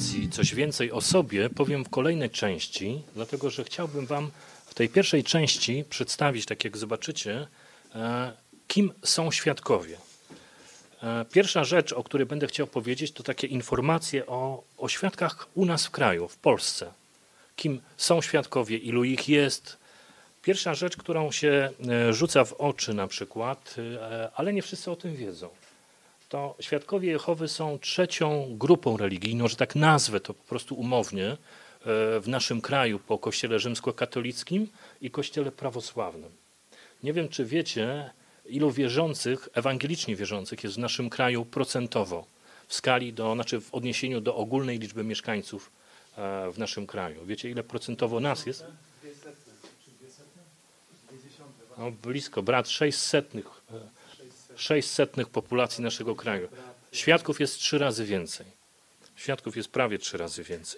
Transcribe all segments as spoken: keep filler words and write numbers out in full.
prezentacji coś więcej o sobie powiem w kolejnej części, dlatego że chciałbym wam w tej pierwszej części przedstawić, tak jak zobaczycie, kim są świadkowie. Pierwsza rzecz, o której będę chciał powiedzieć, to takie informacje o, o świadkach u nas w kraju, w Polsce. Kim są świadkowie, ilu ich jest. Pierwsza rzecz, którą się rzuca w oczy na przykład, ale nie wszyscy o tym wiedzą, to świadkowie Jehowy są trzecią grupą religijną, że tak nazwę to po prostu umownie, w naszym kraju po kościele rzymskokatolickim i kościele prawosławnym. Nie wiem, czy wiecie, ilu wierzących, ewangelicznie wierzących jest w naszym kraju procentowo, w skali do, znaczy w odniesieniu do ogólnej liczby mieszkańców w naszym kraju. Wiecie, ile procentowo nas jest? No, blisko, brat, sześćsetnych, sześćsetnych populacji naszego kraju. Świadków jest trzy razy więcej. Świadków jest prawie trzy razy więcej.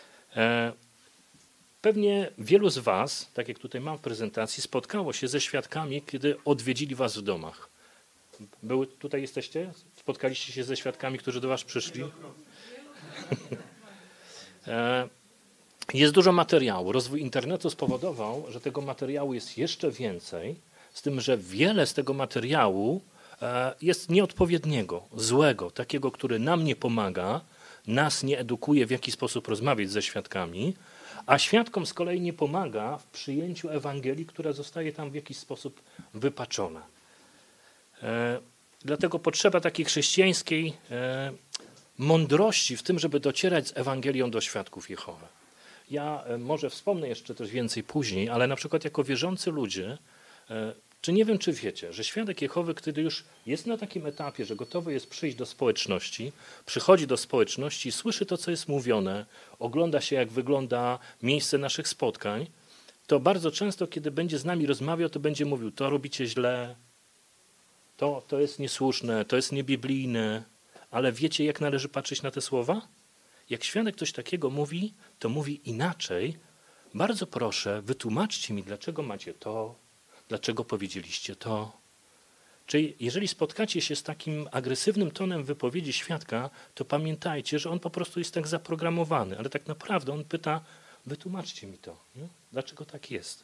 Pewnie wielu z was, tak jak tutaj mam w prezentacji, spotkało się ze świadkami, kiedy odwiedzili was w domach. Były, tutaj jesteście? Spotkaliście się ze świadkami, którzy do was przyszli? Jest dużo materiału. Rozwój internetu spowodował, że tego materiału jest jeszcze więcej, z tym, że wiele z tego materiału jest nieodpowiedniego, złego, takiego, który nam nie pomaga, nas nie edukuje, w jaki sposób rozmawiać ze świadkami, a świadkom z kolei nie pomaga w przyjęciu Ewangelii, która zostaje tam w jakiś sposób wypaczona. E, dlatego potrzeba takiej chrześcijańskiej e, mądrości w tym, żeby docierać z Ewangelią do świadków Jehowy. Ja e, może wspomnę jeszcze też więcej później, ale na przykład jako wierzący ludzie, e, czy nie wiem, czy wiecie, że świadek Jehowy, kiedy już jest na takim etapie, że gotowy jest przyjść do społeczności, przychodzi do społeczności, słyszy to, co jest mówione, ogląda się, jak wygląda miejsce naszych spotkań, to bardzo często, kiedy będzie z nami rozmawiał, to będzie mówił, to robicie źle, to, to jest niesłuszne, to jest niebiblijne, ale wiecie, jak należy patrzeć na te słowa? Jak świadek coś takiego mówi, to mówi inaczej. Bardzo proszę, wytłumaczcie mi, dlaczego macie to, dlaczego powiedzieliście to. Czyli jeżeli spotkacie się z takim agresywnym tonem wypowiedzi świadka, to pamiętajcie, że on po prostu jest tak zaprogramowany, ale tak naprawdę on pyta, wytłumaczcie mi to, nie? Dlaczego tak jest.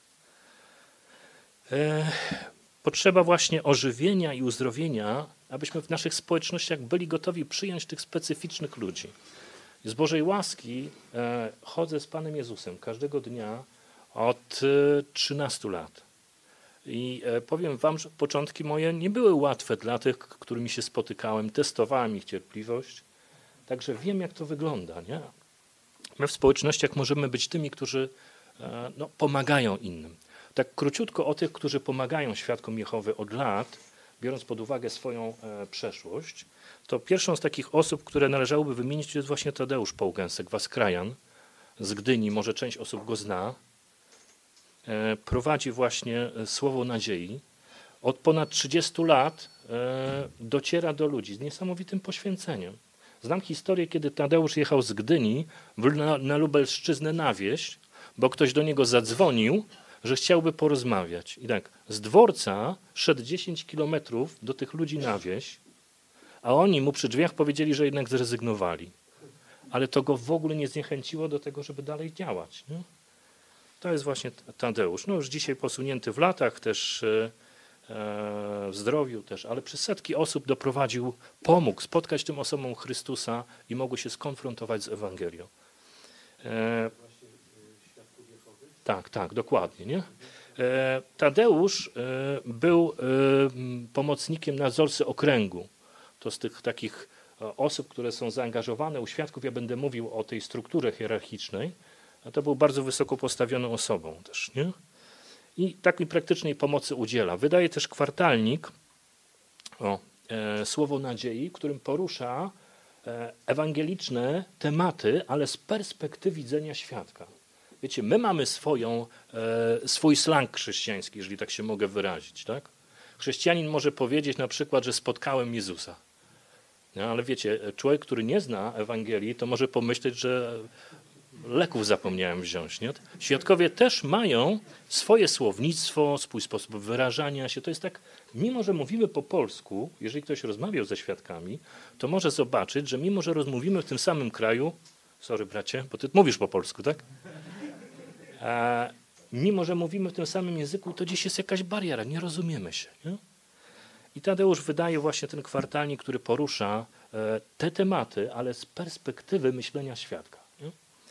E, potrzeba właśnie ożywienia i uzdrowienia, abyśmy w naszych społecznościach byli gotowi przyjąć tych specyficznych ludzi. Z Bożej łaski e, chodzę z Panem Jezusem każdego dnia od e, trzynastu lat. I powiem wam, że początki moje nie były łatwe dla tych, którymi się spotykałem. Testowałem ich cierpliwość. Także wiem, jak to wygląda. Nie? My w społecznościach możemy być tymi, którzy no, pomagają innym. Tak króciutko o tych, którzy pomagają świadkom Jehowy od lat, biorąc pod uwagę swoją e, przeszłość, to pierwszą z takich osób, które należałoby wymienić, to jest właśnie Tadeusz Połgęsek, was krajan z Gdyni. Może część osób go zna. Prowadzi właśnie Słowo Nadziei. Od ponad trzydziestu lat dociera do ludzi z niesamowitym poświęceniem. Znam historię, kiedy Tadeusz jechał z Gdyni na, na Lubelszczyznę na wieś, bo ktoś do niego zadzwonił, że chciałby porozmawiać. I tak, z dworca szedł dziesięć kilometrów do tych ludzi na wieś, a oni mu przy drzwiach powiedzieli, że jednak zrezygnowali. Ale to go w ogóle nie zniechęciło do tego, żeby dalej działać. Nie? To jest właśnie Tadeusz. No już dzisiaj posunięty w latach, też w zdrowiu też, ale przez setki osób doprowadził, pomógł spotkać tym osobom Chrystusa i mogły się skonfrontować z Ewangelią. E, tak, tak, dokładnie. Nie? E, Tadeusz e, był e, pomocnikiem nadzorcy okręgu. To z tych takich osób, które są zaangażowane u świadków, ja będę mówił o tej strukturze hierarchicznej, a to był bardzo wysoko postawioną osobą też, nie? I takiej praktycznej pomocy udziela. Wydaje też kwartalnik, o, e, Słowo Nadziei, w którym porusza e, ewangeliczne tematy, ale z perspektywy widzenia świadka. Wiecie, my mamy swoją, e, swój slang chrześcijański, jeżeli tak się mogę wyrazić, tak? Chrześcijanin może powiedzieć na przykład, że spotkałem Jezusa. No, ale wiecie, człowiek, który nie zna Ewangelii, to może pomyśleć, że leków zapomniałem wziąć. Nie? Świadkowie też mają swoje słownictwo, swój sposób wyrażania się. To jest tak, mimo że mówimy po polsku, jeżeli ktoś rozmawiał ze świadkami, to może zobaczyć, że mimo że rozmówimy w tym samym kraju, Sorry bracie, bo ty mówisz po polsku, tak? E, mimo, że mówimy w tym samym języku, to gdzieś jest jakaś bariera, nie rozumiemy się. Nie? I Tadeusz wydaje właśnie ten kwartalnik, który porusza e, te tematy, ale z perspektywy myślenia świadka. Nie?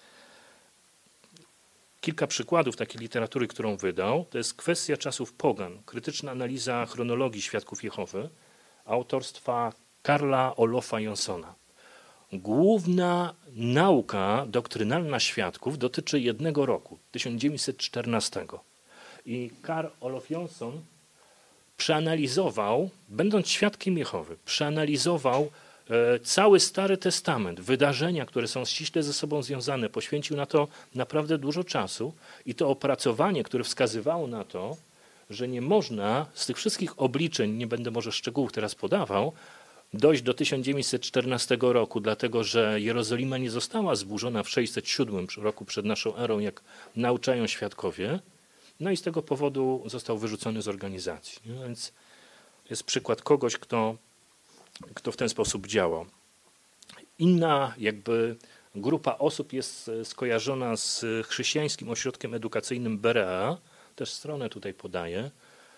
Kilka przykładów takiej literatury, którą wydał, to jest Kwestia czasów pogan, krytyczna analiza chronologii świadków Jehowy, autorstwa Karla Olofa Jonssona. Główna nauka doktrynalna świadków dotyczy jednego roku, tysiąc dziewięćset czternastego. I Karl Olof Jonsson przeanalizował, będąc świadkiem Jehowy, przeanalizował e, cały Stary Testament, wydarzenia, które są ściśle ze sobą związane, poświęcił na to naprawdę dużo czasu i to opracowanie, które wskazywało na to, że nie można z tych wszystkich obliczeń, nie będę może szczegółów teraz podawał, dojść do tysiąc dziewięćset czternastego roku, dlatego że Jerozolima nie została zburzona w sześćset siódmym roku przed naszą erą, jak nauczają świadkowie. No i z tego powodu został wyrzucony z organizacji. Więc jest przykład kogoś, kto, kto w ten sposób działał. Inna jakby grupa osób jest skojarzona z chrześcijańskim ośrodkiem edukacyjnym Berea, też stronę tutaj podaję.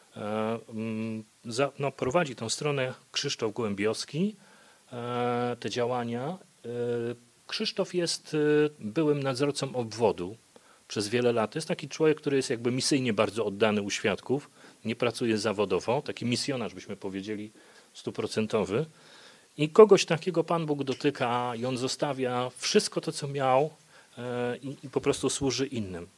No, prowadzi tę stronę Krzysztof Gołębiowski, te działania. Krzysztof jest byłym nadzorcą obwodu przez wiele lat. To jest taki człowiek, który jest jakby misyjnie bardzo oddany u świadków, nie pracuje zawodowo, taki misjonarz byśmy powiedzieli stuprocentowy. I kogoś takiego Pan Bóg dotyka i on zostawia wszystko to, co miał i, i po prostu służy innym.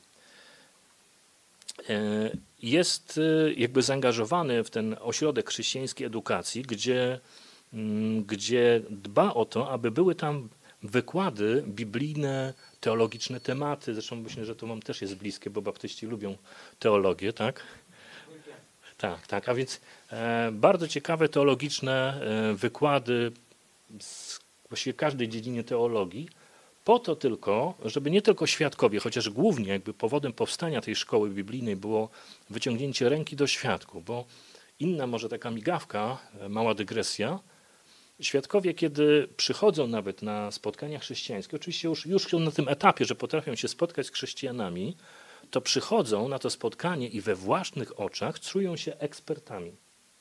Jest jakby zaangażowany w ten ośrodek chrześcijańskiej edukacji, gdzie, gdzie dba o to, aby były tam wykłady biblijne, teologiczne tematy. Zresztą myślę, że to wam też jest bliskie, bo baptyści lubią teologię, tak? Tak, tak. A więc e, bardzo ciekawe teologiczne e, wykłady z właściwie każdej dziedzinie teologii, po to tylko, żeby nie tylko świadkowie, chociaż głównie jakby powodem powstania tej szkoły biblijnej było wyciągnięcie ręki do świadków, bo inna może taka migawka, mała dygresja, świadkowie, kiedy przychodzą nawet na spotkania chrześcijańskie, oczywiście już, już na tym etapie, że potrafią się spotkać z chrześcijanami, to przychodzą na to spotkanie i we własnych oczach czują się ekspertami.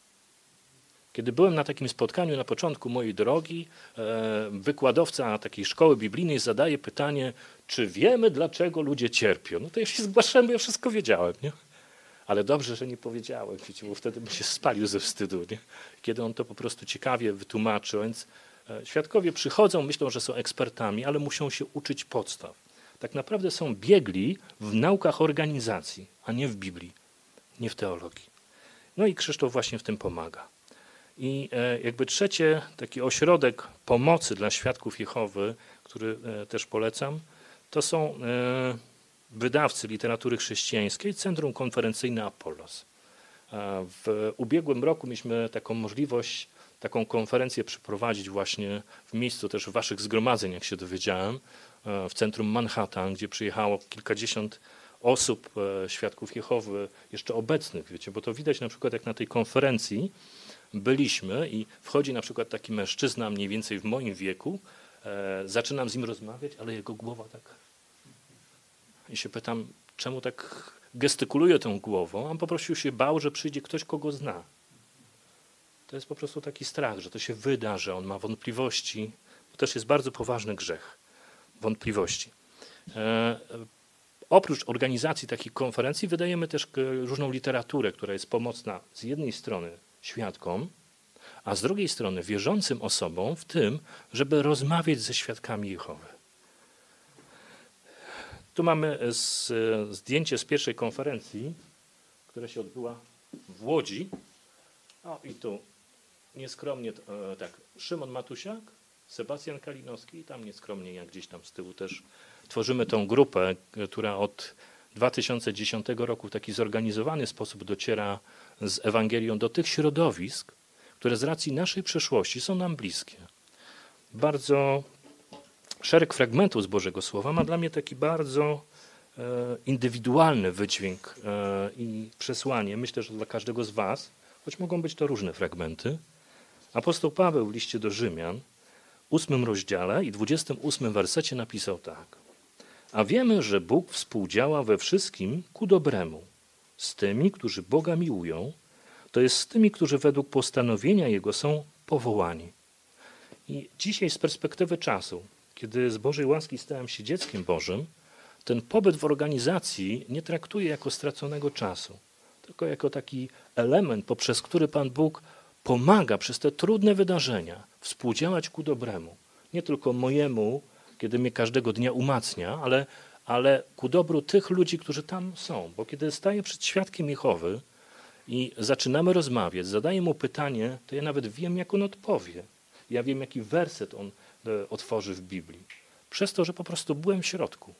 Kiedy byłem na takim spotkaniu na początku mojej drogi, wykładowca takiej szkoły biblijnej zadaje pytanie, czy wiemy, dlaczego ludzie cierpią? No to ja się zgłaszałem, bo ja wszystko wiedziałem, nie? Ale dobrze, że nie powiedziałem, wiecie, bo wtedy bym się spalił ze wstydu, nie? Kiedy on to po prostu ciekawie wytłumaczył. Więc świadkowie przychodzą, myślą, że są ekspertami, ale muszą się uczyć podstaw. Tak naprawdę są biegli w naukach organizacji, a nie w Biblii, nie w teologii. No i Krzysztof właśnie w tym pomaga. I jakby trzecie, taki ośrodek pomocy dla świadków Jehowy, który też polecam, to są wydawcy literatury chrześcijańskiej, Centrum Konferencyjne Apollos. W ubiegłym roku mieliśmy taką możliwość, taką konferencję przeprowadzić właśnie w miejscu też waszych zgromadzeń, jak się dowiedziałem, w centrum Manhattan, gdzie przyjechało kilkadziesiąt osób, świadków Jehowy, jeszcze obecnych, wiecie, bo to widać na przykład jak na tej konferencji byliśmy i wchodzi na przykład taki mężczyzna mniej więcej w moim wieku, e, zaczynam z nim rozmawiać, ale jego głowa tak... I się pytam, czemu tak gestykuluje tą głową? On po prostu się bał, że przyjdzie ktoś, kogo zna. To jest po prostu taki strach, że to się wyda, że on ma wątpliwości. To też jest bardzo poważny grzech. Wątpliwości. E, oprócz organizacji takich konferencji wydajemy też różną literaturę, która jest pomocna z jednej strony świadkom, a z drugiej strony wierzącym osobom w tym, żeby rozmawiać ze świadkami Jehowy. Tu mamy z, zdjęcie z pierwszej konferencji, która się odbyła w Łodzi. O i tu nieskromnie tak, Szymon Matusiak, Sebastian Kalinowski i tam nieskromnie jak gdzieś tam z tyłu też tworzymy tą grupę, która od dwa tysiące dziesiątego roku w taki zorganizowany sposób dociera z Ewangelią do tych środowisk, które z racji naszej przeszłości są nam bliskie. Bardzo szereg fragmentów z Bożego Słowa ma dla mnie taki bardzo e, indywidualny wydźwięk e, i przesłanie. Myślę, że dla każdego z was, choć mogą być to różne fragmenty. Apostoł Paweł w liście do Rzymian ósmym rozdziale i dwudziestym ósmym wersecie napisał tak. A wiemy, że Bóg współdziała we wszystkim ku dobremu, z tymi, którzy Boga miłują, to jest z tymi, którzy według postanowienia Jego są powołani. I dzisiaj z perspektywy czasu, kiedy z Bożej łaski stałem się dzieckiem Bożym, ten pobyt w organizacji nie traktuję jako straconego czasu, tylko jako taki element, poprzez który Pan Bóg pomaga przez te trudne wydarzenia współdziałać ku dobremu. Nie tylko mojemu, kiedy mnie każdego dnia umacnia, ale, ale ku dobru tych ludzi, którzy tam są. Bo kiedy staję przed świadkiem Jehowy i zaczynamy rozmawiać, zadaję mu pytanie, to ja nawet wiem, jak on odpowie. Ja wiem, jaki werset on otworzy w Biblii. Przez to, że po prostu byłem w środku.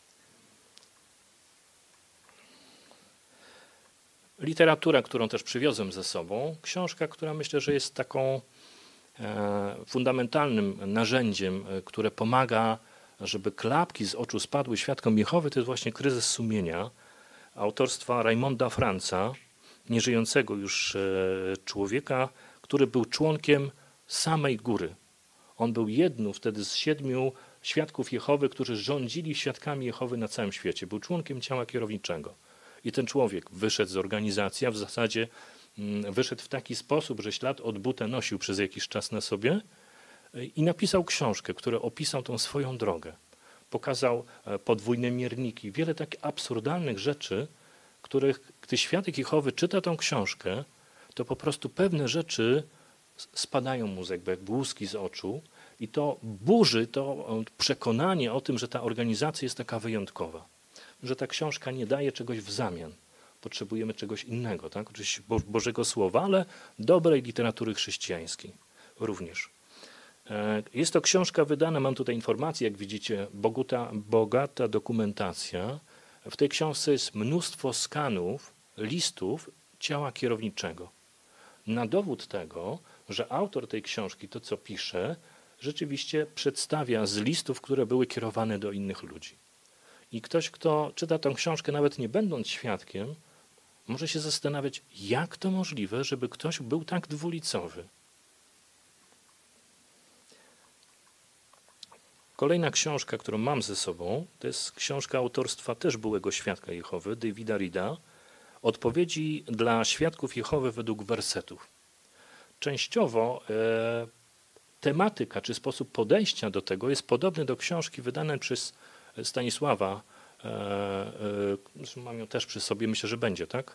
Literatura, którą też przywiozłem ze sobą, książka, która myślę, że jest taką e, fundamentalnym narzędziem, które pomaga, żeby klapki z oczu spadły świadkom Jehowy, to jest właśnie Kryzys sumienia, autorstwa Raymonda Franza, nieżyjącego już e, człowieka, który był członkiem samej góry. On był jednym wtedy z siedmiu świadków Jehowy, którzy rządzili świadkami Jehowy na całym świecie. Był członkiem ciała kierowniczego. I ten człowiek wyszedł z organizacji, a w zasadzie wyszedł w taki sposób, że ślad od buta nosił przez jakiś czas na sobie i napisał książkę, która opisał tą swoją drogę. Pokazał podwójne mierniki, wiele takich absurdalnych rzeczy, których, gdy świadek Jehowy czyta tą książkę, to po prostu pewne rzeczy spadają mu jakby jak błyski z oczu i to burzy to przekonanie o tym, że ta organizacja jest taka wyjątkowa. Że ta książka nie daje czegoś w zamian. Potrzebujemy czegoś innego, tak? Oczywiście Bo Bożego Słowa, ale dobrej literatury chrześcijańskiej również. Jest to książka wydana, mam tutaj informację, jak widzicie, bogata, bogata dokumentacja. W tej książce jest mnóstwo skanów, listów ciała kierowniczego. Na dowód tego, że autor tej książki, to co pisze, rzeczywiście przedstawia z listów, które były kierowane do innych ludzi. I ktoś, kto czyta tę książkę, nawet nie będąc świadkiem, może się zastanawiać, jak to możliwe, żeby ktoś był tak dwulicowy. Kolejna książka, którą mam ze sobą, to jest książka autorstwa też byłego świadka Jehowy, Davida Reeda, Odpowiedzi dla świadków Jehowy według wersetów. Częściowo e, tematyka czy sposób podejścia do tego jest podobny do książki wydanej przez Stanisława. E, e, mam ją też przy sobie, myślę, że będzie, tak?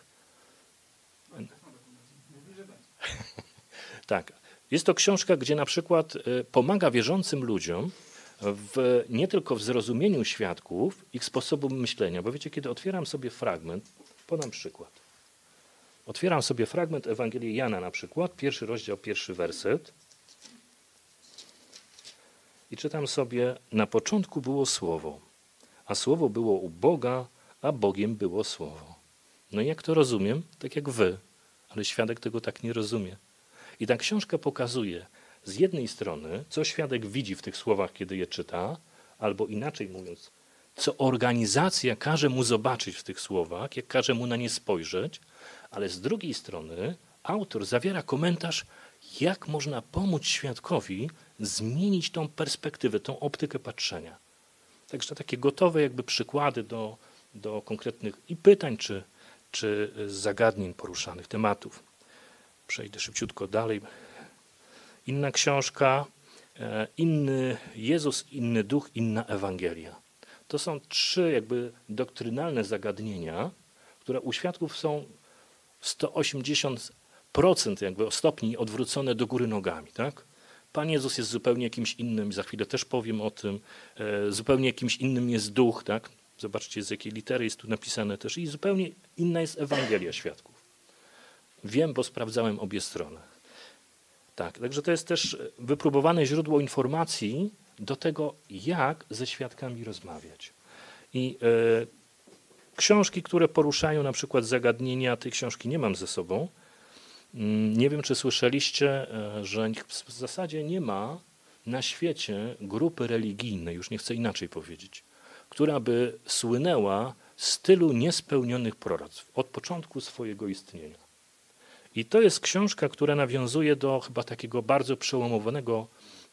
Tak. Jest to książka, gdzie na przykład pomaga wierzącym ludziom w, nie tylko w zrozumieniu świadków, ich sposobu myślenia, bo wiecie, kiedy otwieram sobie fragment, podam przykład. Otwieram sobie fragment Ewangelii Jana na przykład, pierwszy rozdział, pierwszy werset i czytam sobie, na początku było Słowo, a Słowo było u Boga, a Bogiem było Słowo. No i jak to rozumiem? Tak jak wy, ale świadek tego tak nie rozumie. I ta książka pokazuje z jednej strony, co świadek widzi w tych słowach, kiedy je czyta, albo inaczej mówiąc, co organizacja każe mu zobaczyć w tych słowach, jak każe mu na nie spojrzeć, ale z drugiej strony autor zawiera komentarz, jak można pomóc świadkowi zmienić tą perspektywę, tą optykę patrzenia. Także takie gotowe jakby przykłady do, do konkretnych i pytań, czy, czy zagadnień poruszanych, tematów. Przejdę szybciutko dalej. Inna książka, inny Jezus, inny duch, inna Ewangelia. To są trzy jakby doktrynalne zagadnienia, które u świadków są sto osiemdziesiąt procent jakby stopni odwrócone do góry nogami. Tak? Pan Jezus jest zupełnie jakimś innym, za chwilę też powiem o tym, zupełnie jakimś innym jest duch, tak? Zobaczcie, z jakiej litery jest tu napisane też i zupełnie inna jest Ewangelia świadków. Wiem, bo sprawdzałem obie strony. Tak, także to jest też wypróbowane źródło informacji do tego, jak ze świadkami rozmawiać. I y, książki, które poruszają na przykład zagadnienia, tej książki nie mam ze sobą. Y, nie wiem, czy słyszeliście, y, że w zasadzie nie ma na świecie grupy religijnej, już nie chcę inaczej powiedzieć, która by słynęła z tylu niespełnionych proroctw od początku swojego istnienia. I to jest książka, która nawiązuje do chyba takiego bardzo przełomowego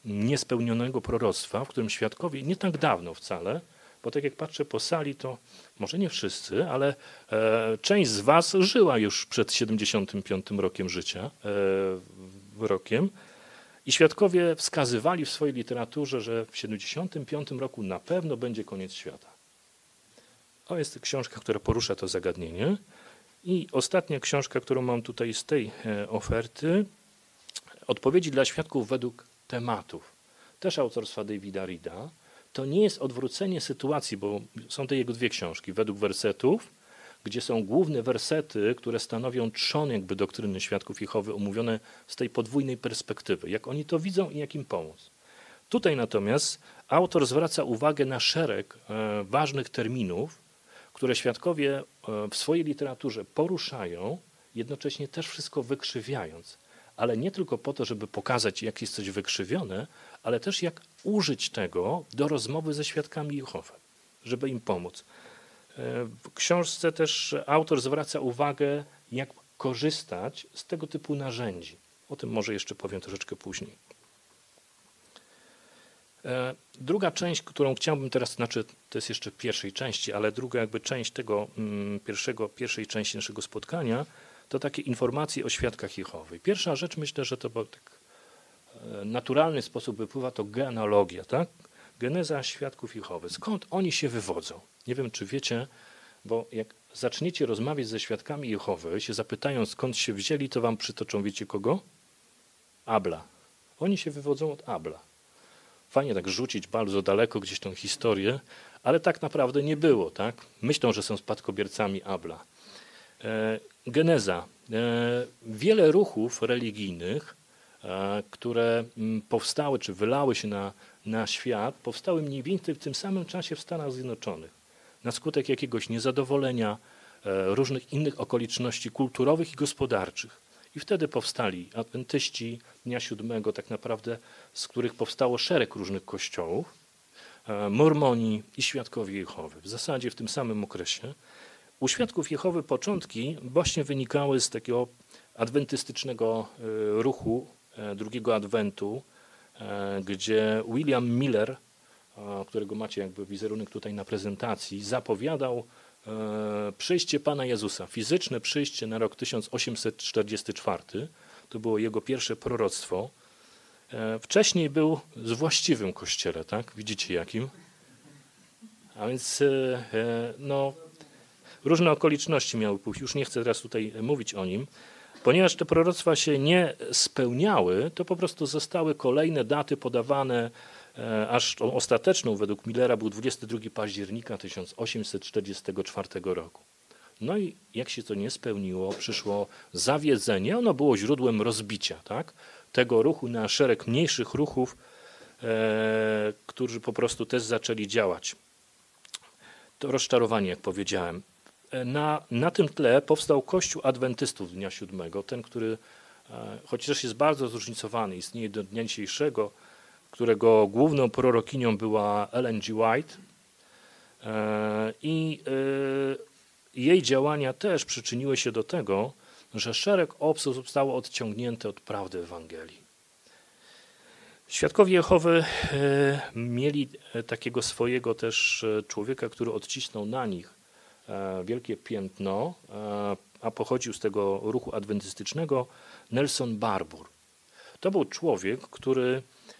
niespełnionego proroctwa, w którym świadkowie nie tak dawno wcale, bo tak jak patrzę po sali, to może nie wszyscy, ale e, część z was żyła już przed siedemdziesiątym piątym rokiem życia, e, rokiem, i świadkowie wskazywali w swojej literaturze, że w siedemdziesiątym piątym roku na pewno będzie koniec świata. To jest książka, która porusza to zagadnienie. I ostatnia książka, którą mam tutaj z tej e, oferty, Odpowiedzi dla świadków według tematów, też autorstwa Davida Reeda. To nie jest odwrócenie sytuacji, bo są te jego dwie książki, według wersetów, gdzie są główne wersety, które stanowią trzon jakby doktryny świadków Jehowy, omówione z tej podwójnej perspektywy, jak oni to widzą i jak im pomóc. Tutaj natomiast autor zwraca uwagę na szereg e, ważnych terminów, które świadkowie e, w swojej literaturze poruszają, jednocześnie też wszystko wykrzywiając. Ale nie tylko po to, żeby pokazać, jak jest coś wykrzywione, ale też jak użyć tego do rozmowy ze świadkami Jehowy, żeby im pomóc. W książce też autor zwraca uwagę, jak korzystać z tego typu narzędzi. O tym może jeszcze powiem troszeczkę później. Druga część, którą chciałbym teraz, znaczy to jest jeszcze w pierwszej części, ale druga jakby część tego pierwszego, pierwszej części naszego spotkania, to takie informacje o świadkach Jehowy. Pierwsza rzecz, myślę, że to w tak naturalny sposób wypływa, to genealogia, tak? Geneza świadków Jehowy. Skąd oni się wywodzą? Nie wiem, czy wiecie, bo jak zaczniecie rozmawiać ze świadkami Jehowy, się zapytają, skąd się wzięli, to wam przytoczą, wiecie kogo? Abla. Oni się wywodzą od Abla. Fajnie tak rzucić bardzo daleko gdzieś tą historię, ale tak naprawdę nie było, tak? Myślą, że są spadkobiercami Abla. Geneza. Wiele ruchów religijnych, które powstały czy wylały się na, na świat, powstały mniej więcej w tym samym czasie w Stanach Zjednoczonych. Na skutek jakiegoś niezadowolenia, różnych innych okoliczności kulturowych i gospodarczych. I wtedy powstali adwentyści Dnia Siódmego, tak naprawdę, z których powstało szereg różnych kościołów, mormoni i świadkowie Jehowy. W zasadzie w tym samym okresie. U świadków Jehowy początki właśnie wynikały z takiego adwentystycznego ruchu drugiego adwentu, gdzie William Miller, którego macie jakby wizerunek tutaj na prezentacji, zapowiadał przyjście Pana Jezusa, fizyczne przyjście na rok tysiąc osiemset czterdziesty czwarty. To było jego pierwsze proroctwo. Wcześniej był z właściwym kościele, tak? Widzicie jakim? A więc no, różne okoliczności miały pójść. Już nie chcę teraz tutaj mówić o nim. Ponieważ te proroctwa się nie spełniały, to po prostu zostały kolejne daty podawane, aż tą ostateczną według Millera był dwudziestego drugiego października tysiąc osiemset czterdziestego czwartego roku. No i jak się to nie spełniło, przyszło zawiedzenie, ono było źródłem rozbicia, tak? Tego ruchu na szereg mniejszych ruchów, e, którzy po prostu też zaczęli działać. To rozczarowanie, jak powiedziałem. Na, na tym tle powstał Kościół Adwentystów Dnia Siódmego, ten, który e, chociaż jest bardzo zróżnicowany, istnieje do dnia dzisiejszego, którego główną prorokinią była Ellen G. White e, i e, jej działania też przyczyniły się do tego, że szereg osób zostało odciągnięte od prawdy Ewangelii. Świadkowie Jehowy e, mieli takiego swojego też człowieka, który odcisnął na nich wielkie piętno, a pochodził z tego ruchu adwentystycznego, Nelson Barbour. To był człowiek, który,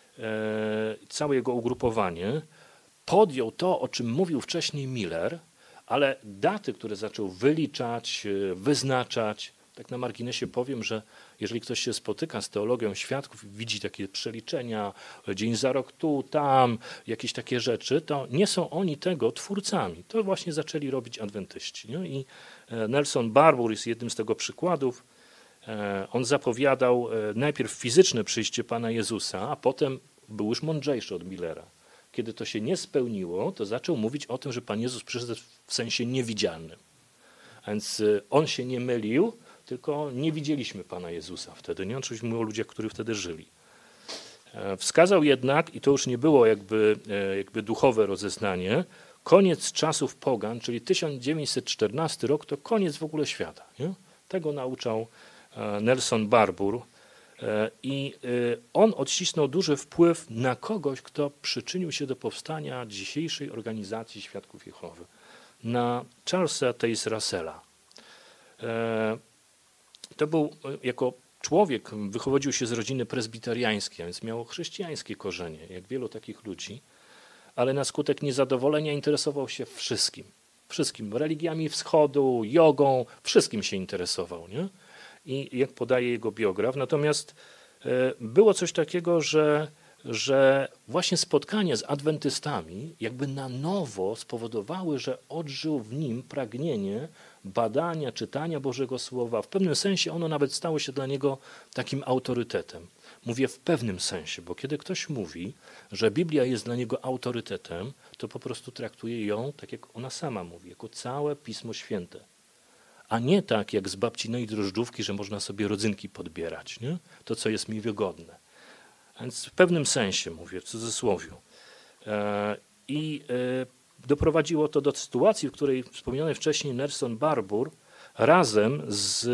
całe jego ugrupowanie, podjął to, o czym mówił wcześniej Miller, ale daty, które zaczął wyliczać, wyznaczać, tak na marginesie powiem, że jeżeli ktoś się spotyka z teologią świadków i widzi takie przeliczenia, dzień za rok tu, tam, jakieś takie rzeczy, to nie są oni tego twórcami. To właśnie zaczęli robić adwentyści. Nie? I Nelson Barbour jest jednym z tego przykładów. On zapowiadał najpierw fizyczne przyjście Pana Jezusa, a potem był już mądrzejszy od Millera. Kiedy to się nie spełniło, to zaczął mówić o tym, że Pan Jezus przyszedł w sensie niewidzialnym. A więc on się nie mylił, tylko nie widzieliśmy Pana Jezusa wtedy. Nie? Oczywiście mówił o ludziach, którzy wtedy żyli. Wskazał jednak, i to już nie było jakby, jakby duchowe rozeznanie, koniec czasów pogan, czyli tysiąc dziewięćset czternasty rok, to koniec w ogóle świata. Nie? Tego nauczał Nelson Barbour. I on odcisnął duży wpływ na kogoś, kto przyczynił się do powstania dzisiejszej organizacji Świadków Jehowy, na Charlesa Taze Russella. To był jako człowiek, wychodził się z rodziny prezbiteriańskiej, więc miał chrześcijańskie korzenie, jak wielu takich ludzi, ale na skutek niezadowolenia interesował się wszystkim. Wszystkim, religiami wschodu, jogą, wszystkim się interesował, nie? I jak podaje jego biograf. Natomiast było coś takiego, że, że właśnie spotkania z adwentystami jakby na nowo spowodowały, że odżył w nim pragnienie badania, czytania Bożego Słowa. W pewnym sensie ono nawet stało się dla niego takim autorytetem. Mówię w pewnym sensie, bo kiedy ktoś mówi, że Biblia jest dla niego autorytetem, to po prostu traktuje ją, tak jak ona sama mówi, jako całe Pismo Święte. A nie tak jak z babcinej drożdżówki, że można sobie rodzynki podbierać, nie? To, co jest mi wygodne. Więc w pewnym sensie, mówię w cudzysłowiu. I doprowadziło to do sytuacji, w której wspomniany wcześniej Nelson Barbour razem z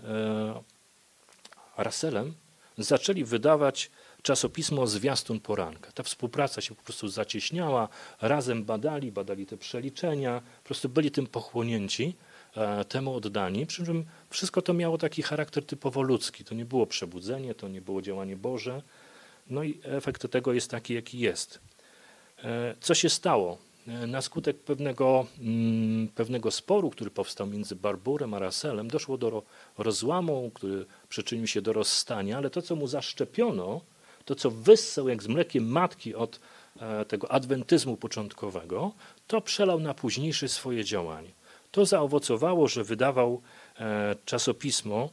Russellem zaczęli wydawać czasopismo Zwiastun Poranka. Ta współpraca się po prostu zacieśniała, razem badali, badali te przeliczenia, po prostu byli tym pochłonięci, temu oddani, przy czym wszystko to miało taki charakter typowo ludzki. To nie było przebudzenie, to nie było działanie Boże. No i efekt tego jest taki, jaki jest. Co się stało? Na skutek pewnego, pewnego sporu, który powstał między Barbourem a Russellem, doszło do rozłamu, który przyczynił się do rozstania, ale to, co mu zaszczepiono, to, co wyssał jak z mlekiem matki od tego adwentyzmu początkowego, to przelał na późniejsze swoje działanie. To zaowocowało, że wydawał czasopismo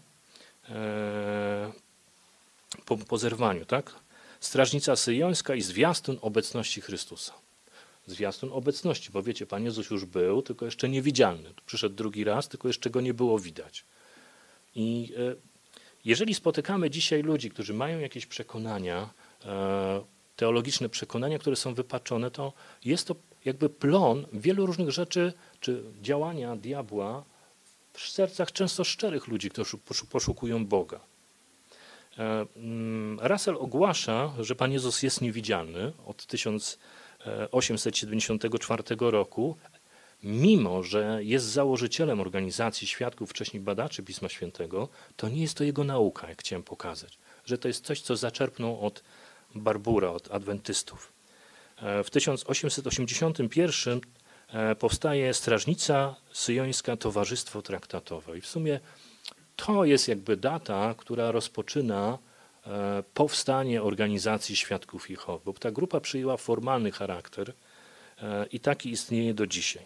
po, po zerwaniu, tak? Strażnica Syjońska i Zwiastun Obecności Chrystusa. Zwiastun obecności, bo wiecie, Pan Jezus już był, tylko jeszcze niewidzialny. Przyszedł drugi raz, tylko jeszcze go nie było widać. I jeżeli spotykamy dzisiaj ludzi, którzy mają jakieś przekonania, teologiczne przekonania, które są wypaczone, to jest to jakby plon wielu różnych rzeczy, czy działania diabła w sercach często szczerych ludzi, którzy poszukują Boga. Russell ogłasza, że Pan Jezus jest niewidzialny od tysiąc osiemset siedemdziesiątego czwartego roku, mimo że jest założycielem organizacji świadków, wcześniej badaczy Pisma Świętego, to nie jest to jego nauka, jak chciałem pokazać, że to jest coś, co zaczerpnął od Barboura, od adwentystów. W tysiąc osiemset osiemdziesiątym pierwszym powstaje Strażnica Syjońska Towarzystwo Traktatowe i w sumie to jest jakby data, która rozpoczyna powstanie organizacji Świadków Jehowy, bo ta grupa przyjęła formalny charakter i taki istnieje do dzisiaj.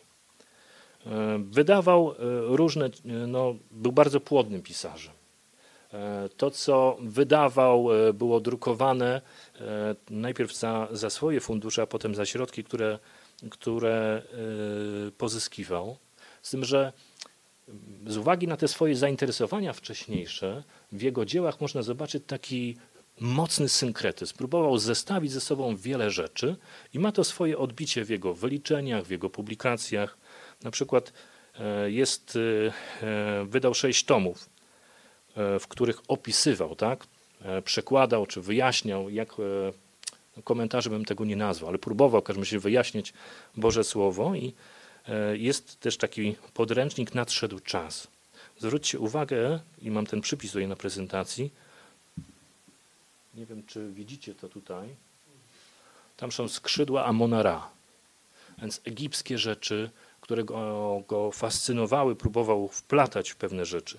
Wydawał różne, no, był bardzo płodnym pisarzem. To, co wydawał, było drukowane najpierw za, za swoje fundusze, a potem za środki, które, które pozyskiwał. Z tym, że z uwagi na te swoje zainteresowania wcześniejsze, w jego dziełach można zobaczyć taki mocny synkretyzm. Próbował zestawić ze sobą wiele rzeczy i ma to swoje odbicie w jego wyliczeniach, w jego publikacjach. Na przykład jest, wydał sześć tomów, w których opisywał, tak, przekładał czy wyjaśniał, jak komentarzy bym tego nie nazwał, ale próbował w każdym razie wyjaśnić Boże Słowo i jest też taki podręcznik Nadszedł czas. Zwróćcie uwagę, i mam ten przypis tutaj na prezentacji, nie wiem, czy widzicie to tutaj, tam są skrzydła Amona-Ra, więc egipskie rzeczy, które go, go fascynowały, próbował wplatać w pewne rzeczy.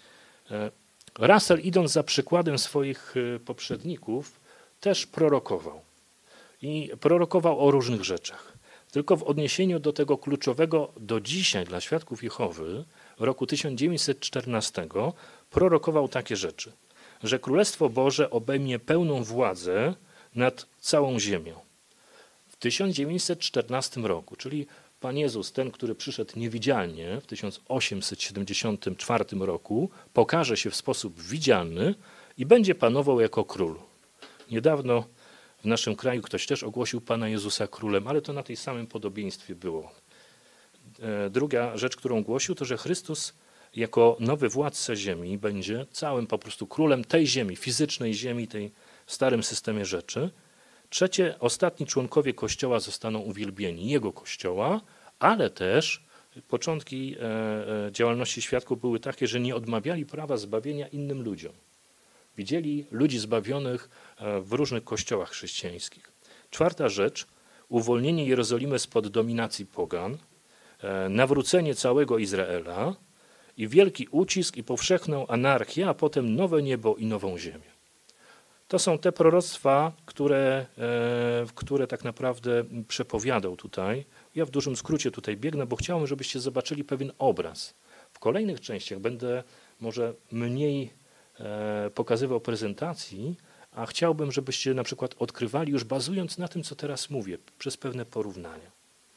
Russell, idąc za przykładem swoich poprzedników, też prorokował. I prorokował o różnych rzeczach. Tylko w odniesieniu do tego kluczowego do dzisiaj dla Świadków Jehowy roku tysiąc dziewięćset czternastego prorokował takie rzeczy, że Królestwo Boże obejmie pełną władzę nad całą ziemią. W tysiąc dziewięćset czternastym roku, czyli Pan Jezus, ten, który przyszedł niewidzialnie w tysiąc osiemset siedemdziesiątym czwartym roku, pokaże się w sposób widzialny i będzie panował jako król. Niedawno w naszym kraju ktoś też ogłosił Pana Jezusa królem, ale to na tej samym podobieństwie było. Druga rzecz, którą głosił, to że Chrystus jako nowy władca ziemi będzie całym po prostu królem tej ziemi, fizycznej ziemi, tej w starym systemie rzeczy. Trzecie, ostatni członkowie Kościoła zostaną uwielbieni, jego Kościoła, ale też początki działalności świadków były takie, że nie odmawiali prawa zbawienia innym ludziom. Widzieli ludzi zbawionych w różnych kościołach chrześcijańskich. Czwarta rzecz, uwolnienie Jerozolimy spod dominacji pogan, nawrócenie całego Izraela i wielki ucisk i powszechną anarchię, a potem nowe niebo i nową ziemię. To są te proroctwa, które, które tak naprawdę przepowiadał tutaj. Ja w dużym skrócie tutaj biegnę, bo chciałem, żebyście zobaczyli pewien obraz. W kolejnych częściach będę może mniej pokazywał prezentacji, a chciałbym, żebyście na przykład odkrywali już bazując na tym, co teraz mówię, przez pewne porównania.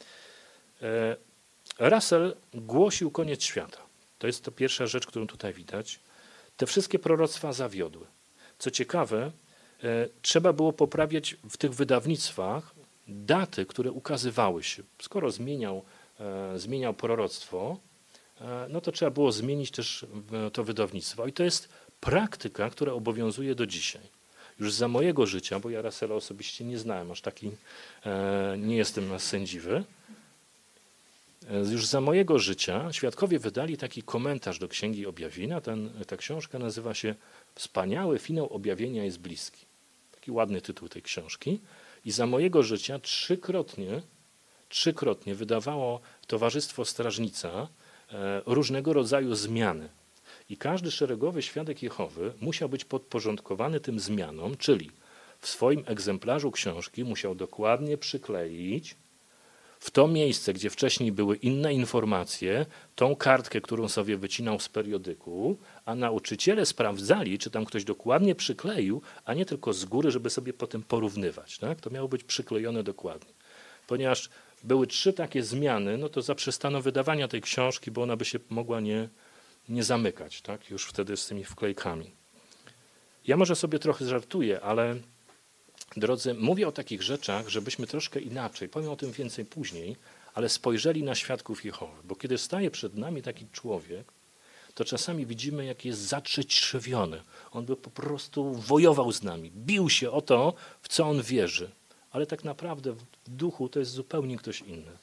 Russell głosił koniec świata. To jest to pierwsza rzecz, którą tutaj widać. Te wszystkie proroctwa zawiodły. Co ciekawe, trzeba było poprawiać w tych wydawnictwach daty, które ukazywały się. Skoro zmieniał, zmieniał proroctwo, no to trzeba było zmienić też to wydawnictwo. I to jest praktyka, która obowiązuje do dzisiaj. Już za mojego życia, bo ja Russella osobiście nie znałem, aż taki nie jestem sędziwy, już za mojego życia świadkowie wydali taki komentarz do Księgi Objawienia. Ten, ta książka nazywa się Wspaniały finał objawienia jest bliski. Taki ładny tytuł tej książki. I za mojego życia trzykrotnie, trzykrotnie wydawało Towarzystwo Strażnica różnego rodzaju zmiany. I każdy szeregowy świadek Jehowy musiał być podporządkowany tym zmianom, czyli w swoim egzemplarzu książki musiał dokładnie przykleić w to miejsce, gdzie wcześniej były inne informacje, tą kartkę, którą sobie wycinał z periodyku, a nauczyciele sprawdzali, czy tam ktoś dokładnie przykleił, a nie tylko z góry, żeby sobie potem porównywać. Tak? To miało być przyklejone dokładnie. Ponieważ były trzy takie zmiany, no to zaprzestano wydawania tej książki, bo ona by się mogła nie, nie zamykać, tak? Już wtedy z tymi wklejkami. Ja może sobie trochę żartuję, ale drodzy, mówię o takich rzeczach, żebyśmy troszkę inaczej, powiem o tym więcej później, ale spojrzeli na świadków Jehowy. Bo kiedy staje przed nami taki człowiek, to czasami widzimy, jak jest zatrzeźwiony. On by po prostu wojował z nami, bił się o to, w co on wierzy. Ale tak naprawdę w duchu to jest zupełnie ktoś inny.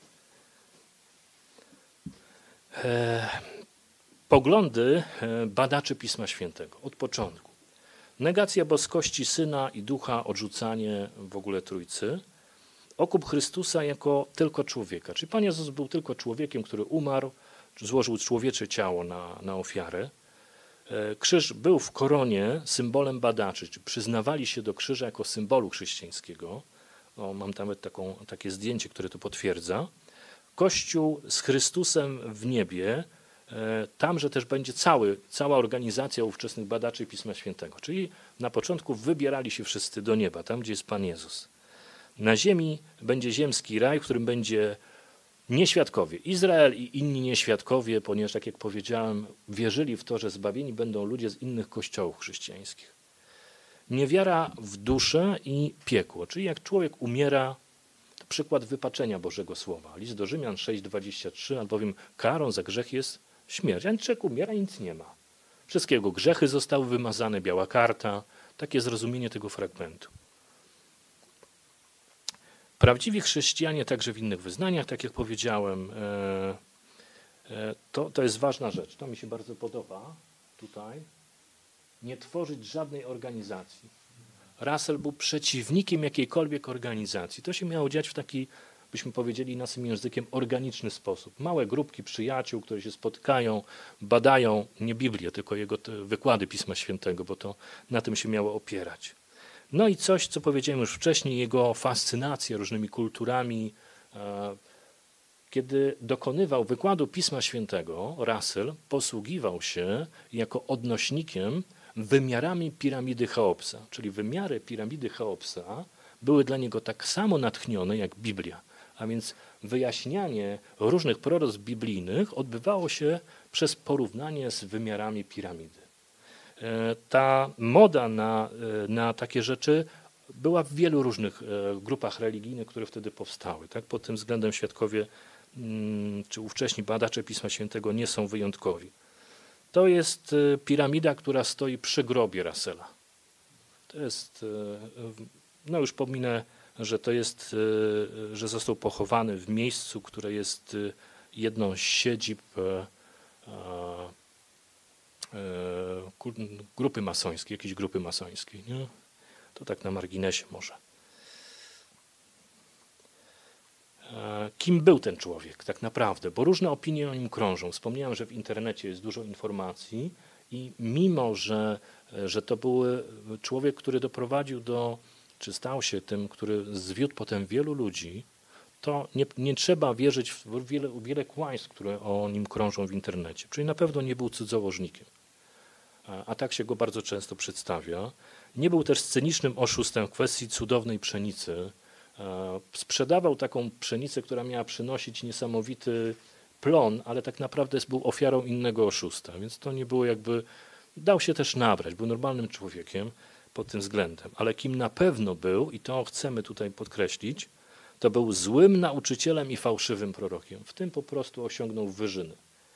E, poglądy badaczy Pisma Świętego od początku. Negacja boskości Syna i Ducha, odrzucanie w ogóle Trójcy. Okup Chrystusa jako tylko człowieka. Czyli Pan Jezus był tylko człowiekiem, który umarł, złożył człowiecze ciało na, na ofiarę. Krzyż był w koronie symbolem badaczy, czyli przyznawali się do krzyża jako symbolu chrześcijańskiego. O, mam nawet taką, takie zdjęcie, które to potwierdza. Kościół z Chrystusem w niebie, tamże też będzie cały, cała organizacja ówczesnych badaczy Pisma Świętego. Czyli na początku wybierali się wszyscy do nieba, tam gdzie jest Pan Jezus. Na ziemi będzie ziemski raj, w którym będzie nieświadkowie. Izrael i inni nieświadkowie, ponieważ tak jak powiedziałem, wierzyli w to, że zbawieni będą ludzie z innych kościołów chrześcijańskich. Niewiara w duszę i piekło, czyli jak człowiek umiera, to przykład wypaczenia Bożego Słowa. List do Rzymian sześć dwadzieścia trzy, albowiem karą za grzech jest śmierć. A człowiek umiera i nic nie ma. Wszystkie jego grzechy zostały wymazane, biała karta. Takie zrozumienie tego fragmentu. Prawdziwi chrześcijanie także w innych wyznaniach, tak jak powiedziałem, to, to jest ważna rzecz. To mi się bardzo podoba tutaj. Nie tworzyć żadnej organizacji. Russell był przeciwnikiem jakiejkolwiek organizacji. To się miało dziać w taki, byśmy powiedzieli naszym językiem, organiczny sposób. Małe grupki przyjaciół, które się spotykają, badają nie Biblię, tylko jego wykłady Pisma Świętego, bo to na tym się miało opierać. No i coś, co powiedziałem już wcześniej, jego fascynacja różnymi kulturami. Kiedy dokonywał wykładu Pisma Świętego, Russell posługiwał się jako odnośnikiem wymiarami piramidy Cheopsa. Czyli wymiary piramidy Cheopsa były dla niego tak samo natchnione jak Biblia. A więc wyjaśnianie różnych proroctw biblijnych odbywało się przez porównanie z wymiarami piramidy. Ta moda na, na takie rzeczy była w wielu różnych grupach religijnych, które wtedy powstały. Tak? Pod tym względem świadkowie czy ówcześni badacze Pisma Świętego nie są wyjątkowi. To jest piramida, która stoi przy grobie Russella. To jest, no już pominę, że to jest, że został pochowany w miejscu, które jest jedną z siedzib grupy masońskiej, jakiejś grupy masońskiej. Nie? To tak na marginesie może. Kim był ten człowiek tak naprawdę? Bo różne opinie o nim krążą. Wspomniałem, że w internecie jest dużo informacji i mimo, że, że to był człowiek, który doprowadził do, czy stał się tym, który zwiódł potem wielu ludzi, to nie, nie trzeba wierzyć w wiele, wiele kłamstw, które o nim krążą w internecie. Czyli na pewno nie był cudzołożnikiem, a, a tak się go bardzo często przedstawia. Nie był też scenicznym oszustem w kwestii cudownej pszenicy. Sprzedawał taką pszenicę, która miała przynosić niesamowity plon, ale tak naprawdę był ofiarą innego oszusta, więc to nie było jakby, dał się też nabrać, był normalnym człowiekiem pod tym względem, ale kim na pewno był, i to chcemy tutaj podkreślić, to był złym nauczycielem i fałszywym prorokiem. W tym po prostu osiągnął wyżyny.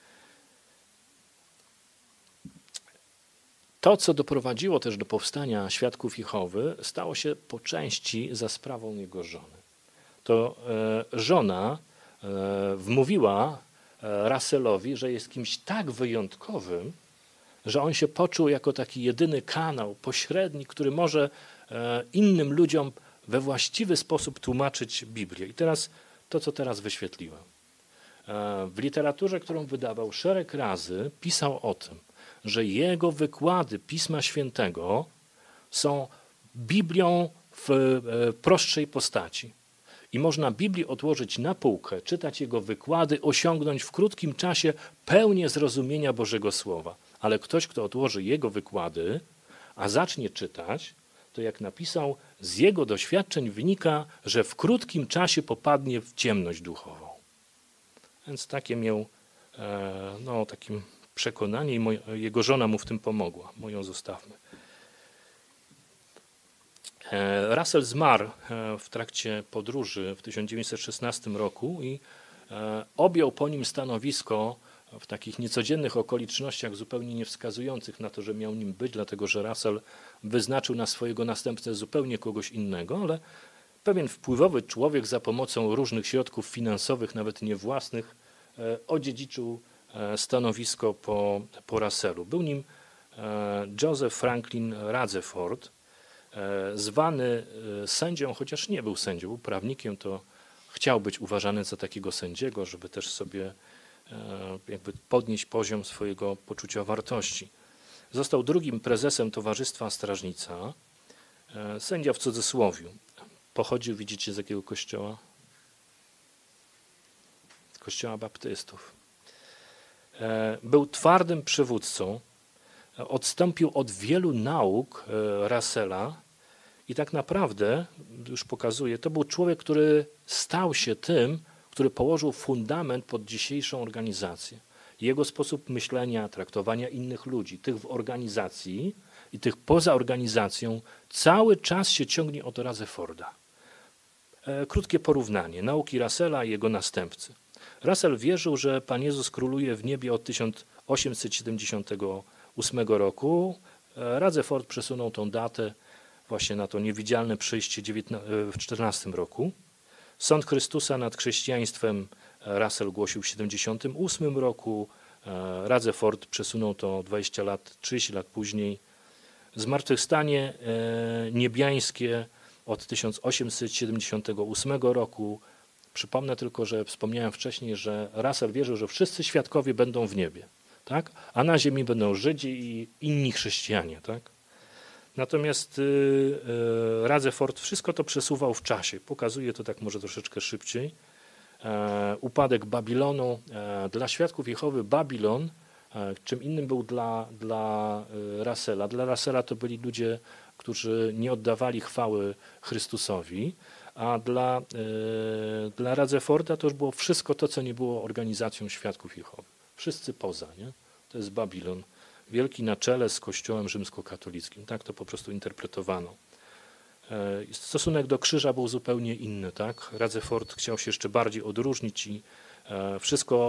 To, co doprowadziło też do powstania Świadków Jehowy, stało się po części za sprawą jego żony. To e, żona e, wmówiła e, Russellowi, że jest kimś tak wyjątkowym, że on się poczuł jako taki jedyny kanał, pośrednik, który może e, innym ludziom we właściwy sposób tłumaczyć Biblię. I teraz to, co teraz wyświetliłem. E, w literaturze, którą wydawał, szereg razy pisał o tym, że jego wykłady Pisma Świętego są Biblią w prostszej postaci. I można Biblię odłożyć na półkę, czytać jego wykłady, osiągnąć w krótkim czasie pełnię zrozumienia Bożego Słowa. Ale ktoś, kto odłoży jego wykłady, a zacznie czytać, to jak napisał, z jego doświadczeń wynika, że w krótkim czasie popadnie w ciemność duchową. Więc takie miał, no takim przekonanie i moja, jego żona mu w tym pomogła. Moją zostawmy. Russell zmarł w trakcie podróży w tysiąc dziewięćset szesnastym roku i objął po nim stanowisko w takich niecodziennych okolicznościach, zupełnie nie wskazujących na to, że miał nim być, dlatego że Russell wyznaczył na swojego następcę zupełnie kogoś innego, ale pewien wpływowy człowiek za pomocą różnych środków finansowych, nawet nie własnych, odziedziczył stanowisko po, po Russellu. Był nim Joseph Franklin Rutherford, zwany sędzią, chociaż nie był sędzią, był prawnikiem, to chciał być uważany za takiego sędziego, żeby też sobie jakby podnieść poziom swojego poczucia wartości. Został drugim prezesem Towarzystwa Strażnica, sędzia w cudzysłowiu. Pochodził, widzicie, z jakiego kościoła? Z kościoła baptystów. Był twardym przywódcą, odstąpił od wielu nauk Russella i tak naprawdę, już pokazuję, to był człowiek, który stał się tym, który położył fundament pod dzisiejszą organizację. Jego sposób myślenia, traktowania innych ludzi, tych w organizacji i tych poza organizacją, cały czas się ciągnie od Rutherforda. Krótkie porównanie nauki Russella i jego następcy. Russell wierzył, że Pan Jezus króluje w niebie od tysiąc osiemset siedemdziesiątego ósmego roku. Rutherford przesunął tą datę właśnie na to niewidzialne przyjście w czternastym roku. Sąd Chrystusa nad chrześcijaństwem Russell głosił w siedemdziesiątym ósmym roku. Rutherford przesunął to dwadzieścia lat, trzydzieści lat później. Zmartwychwstanie niebiańskie od tysiąc osiemset siedemdziesiątego ósmego roku. Przypomnę tylko, że wspomniałem wcześniej, że Russell wierzył, że wszyscy świadkowie będą w niebie, tak? A na ziemi będą Żydzi i inni chrześcijanie. Tak? Natomiast y, y, Rutherford wszystko to przesuwał w czasie. Pokazuje to tak może troszeczkę szybciej. E, upadek Babilonu. E, dla Świadków Jehowy Babilon, e, czym innym był dla, dla Russella. Dla Russella to byli ludzie, którzy nie oddawali chwały Chrystusowi, a dla, y, dla Rutherforda to już było wszystko to, co nie było organizacją Świadków Jehowy. Wszyscy poza, nie? To jest Babilon. Wielki na czele z Kościołem rzymskokatolickim. Tak to po prostu interpretowano. E, stosunek do krzyża był zupełnie inny. Tak? Rutherford chciał się jeszcze bardziej odróżnić i e, wszystko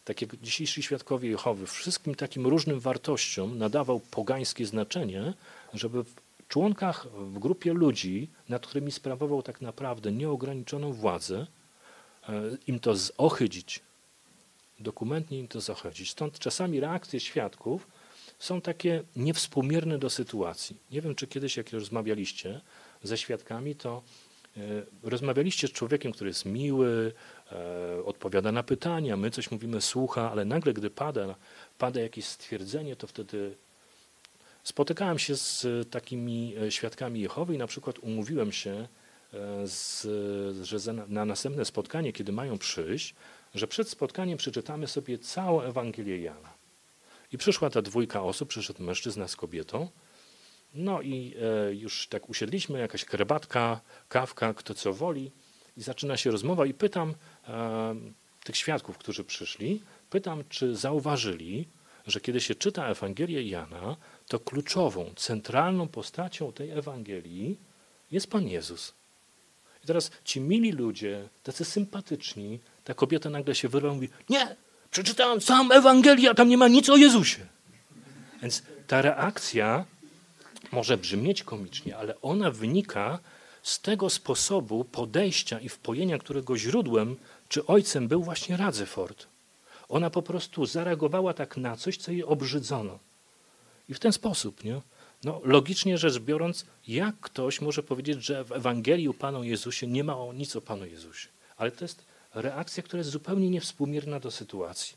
tak jak dzisiejsi świadkowie Jehowy, wszystkim takim różnym wartościom nadawał pogańskie znaczenie, żeby w członkach, w grupie ludzi, nad którymi sprawował tak naprawdę nieograniczoną władzę, im to zohydzić, dokumentnie im to zohydzić. Stąd czasami reakcje świadków są takie niewspółmierne do sytuacji. Nie wiem, czy kiedyś, jak rozmawialiście ze świadkami, to rozmawialiście z człowiekiem, który jest miły, odpowiada na pytania, my coś mówimy, słucha, ale nagle, gdy pada, pada jakieś stwierdzenie, to wtedy spotykałem się z takimi świadkami Jehowy i na przykład umówiłem się, z, że na następne spotkanie, kiedy mają przyjść, że przed spotkaniem przeczytamy sobie całą Ewangelię Jana. I przyszła ta dwójka osób, przyszedł mężczyzna z kobietą, no i e, już tak usiedliśmy, jakaś herbatka, kawka, kto co woli i zaczyna się rozmowa i pytam e, tych świadków, którzy przyszli, pytam, czy zauważyli, że kiedy się czyta Ewangelię Jana, to kluczową, centralną postacią tej Ewangelii jest Pan Jezus. I teraz ci mili ludzie, tacy sympatyczni, ta kobieta nagle się wyrwa i mówi, nie, przeczytałam sam Ewangelię, a tam nie ma nic o Jezusie. Więc ta reakcja może brzmieć komicznie, ale ona wynika z tego sposobu podejścia i wpojenia, którego źródłem czy ojcem był właśnie Radzeford. Ona po prostu zareagowała tak na coś, co jej obrzydzono. I w ten sposób, nie? No, logicznie rzecz biorąc, jak ktoś może powiedzieć, że w Ewangelii o Panu Jezusie nie ma nic o Panu Jezusie. Ale to jest reakcja, która jest zupełnie niewspółmierna do sytuacji.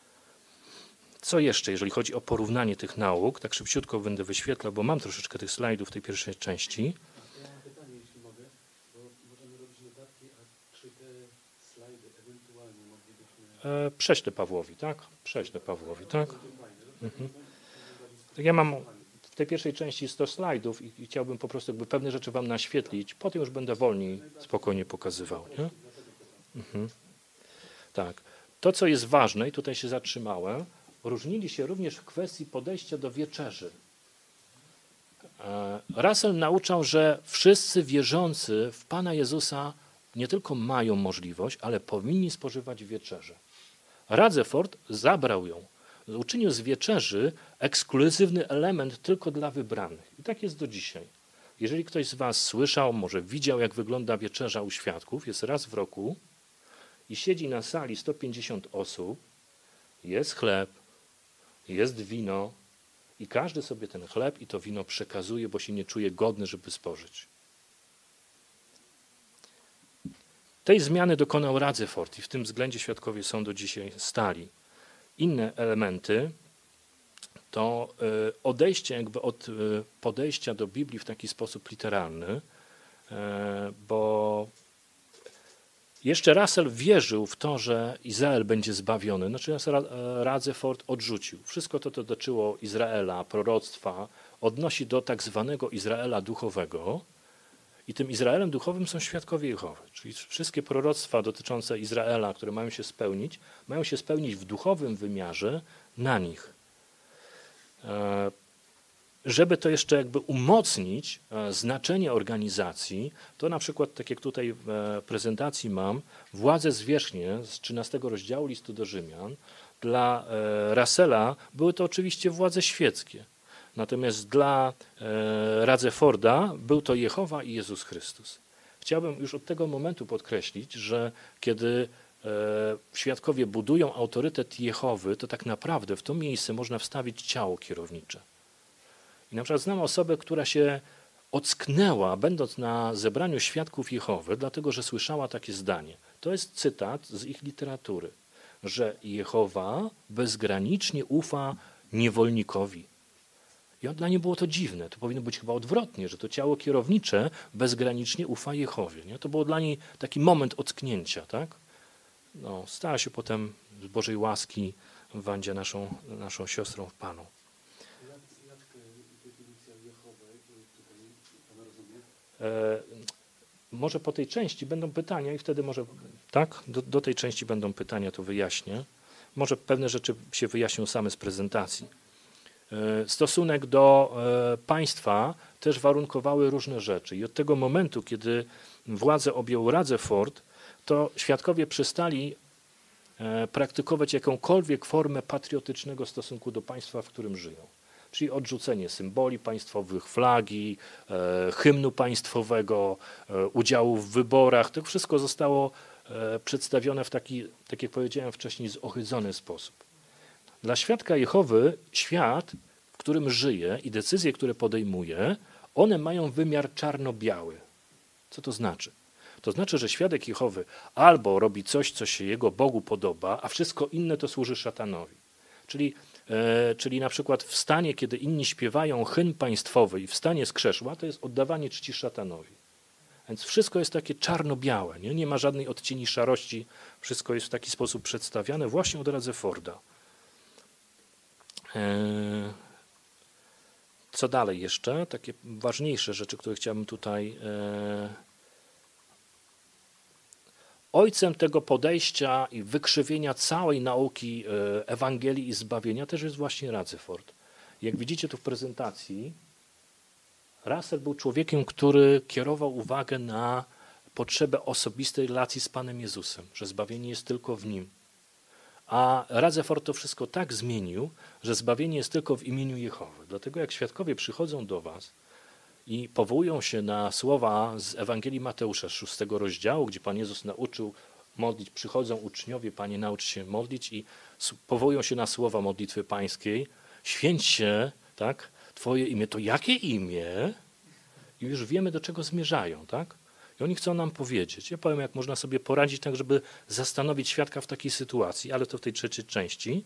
Co jeszcze, jeżeli chodzi o porównanie tych nauk, tak szybciutko będę wyświetlał, bo mam troszeczkę tych slajdów w tej pierwszej części. Ja mam pytanie, jeśli mogę, bo możemy robić notatki, a czy te slajdy ewentualnie moglibyśmy... E, prześlę Pawłowi, tak? Prześlę Pawłowi, tak? Mhm. Ja mam w tej pierwszej części sto slajdów i, i chciałbym po prostu jakby pewne rzeczy wam naświetlić, potem już będę wolniej, spokojnie pokazywał. Nie? Mhm. Tak. To, co jest ważne, i tutaj się zatrzymałem, różnili się również w kwestii podejścia do wieczerzy. Russell nauczał, że wszyscy wierzący w Pana Jezusa nie tylko mają możliwość, ale powinni spożywać wieczerzę. Radzeford zabrał ją. Uczynił z wieczerzy ekskluzywny element tylko dla wybranych. I tak jest do dzisiaj. Jeżeli ktoś z was słyszał, może widział, jak wygląda wieczerza u świadków, jest raz w roku i siedzi na sali sto pięćdziesiąt osób, jest chleb, jest wino i każdy sobie ten chleb i to wino przekazuje, bo się nie czuje godny, żeby spożyć. Tej zmiany dokonał Radzeford i w tym względzie świadkowie są do dzisiaj stali. Inne elementy to odejście jakby od podejścia do Biblii w taki sposób literalny, bo jeszcze Russell wierzył w to, że Izrael będzie zbawiony, natomiast Radzeford odrzucił. Wszystko to, to dotyczyło Izraela, proroctwa, odnosi do tak zwanego Izraela duchowego i tym Izraelem duchowym są świadkowie Jehowy, czyli wszystkie proroctwa dotyczące Izraela, które mają się spełnić, mają się spełnić w duchowym wymiarze na nich. Żeby to jeszcze jakby umocnić znaczenie organizacji, to na przykład, tak jak tutaj w prezentacji mam, władze zwierzchnie z trzynastego rozdziału listu do Rzymian, dla Russella były to oczywiście władze świeckie. Natomiast dla Radzeforda był to Jehowa i Jezus Chrystus. Chciałbym już od tego momentu podkreślić, że kiedy świadkowie budują autorytet Jehowy, to tak naprawdę w to miejsce można wstawić ciało kierownicze. I na przykład znam osobę, która się ocknęła, będąc na zebraniu świadków Jehowy, dlatego że słyszała takie zdanie. To jest cytat z ich literatury, że Jehowa bezgranicznie ufa niewolnikowi. I dla niej było to dziwne. To powinno być chyba odwrotnie, że to ciało kierownicze bezgranicznie ufa Jehowie. Nie? To był dla niej taki moment ocknięcia. Tak? No, stała się potem z Bożej łaski Wandzia naszą, naszą siostrą w Panu. E, może po tej części będą pytania i wtedy może, tak, do, do tej części będą pytania, to wyjaśnię. Może pewne rzeczy się wyjaśnią same z prezentacji. E, stosunek do e, państwa też warunkowały różne rzeczy i od tego momentu, kiedy władzę objął Radzeford, to świadkowie przestali praktykować jakąkolwiek formę patriotycznego stosunku do państwa, w którym żyją. Czyli odrzucenie symboli państwowych, flagi, hymnu państwowego, udziału w wyborach. To wszystko zostało przedstawione w taki, tak jak powiedziałem wcześniej, zohydzony sposób. Dla świadka Jehowy świat, w którym żyje i decyzje, które podejmuje, one mają wymiar czarno-biały. Co to znaczy? To znaczy, że świadek Jehowy albo robi coś, co się jego Bogu podoba, a wszystko inne to służy szatanowi. Czyli, e, czyli na przykład w stanie, kiedy inni śpiewają hymn państwowy i w stanie z krzesła, to jest oddawanie czci szatanowi. Więc wszystko jest takie czarno-białe, nie? Nie ma żadnej odcieni szarości, wszystko jest w taki sposób przedstawiane właśnie od Rutherforda. E, co dalej jeszcze? Takie ważniejsze rzeczy, które chciałbym tutaj... E, Ojcem tego podejścia i wykrzywienia całej nauki Ewangelii i zbawienia też jest właśnie Rutherford. Jak widzicie tu w prezentacji, Russell był człowiekiem, który kierował uwagę na potrzebę osobistej relacji z Panem Jezusem, że zbawienie jest tylko w Nim. A Rutherford to wszystko tak zmienił, że zbawienie jest tylko w imieniu Jehowy. Dlatego jak świadkowie przychodzą do was i powołują się na słowa z Ewangelii Mateusza, z szóstego rozdziału, gdzie Pan Jezus nauczył modlić, przychodzą uczniowie, Panie, naucz się modlić i powołują się na słowa modlitwy pańskiej, święć się, tak, Twoje imię, to jakie imię? I już wiemy, do czego zmierzają, tak? I oni chcą nam powiedzieć. Ja powiem, jak można sobie poradzić tak, żeby zastanowić świadka w takiej sytuacji, ale to w tej trzeciej części.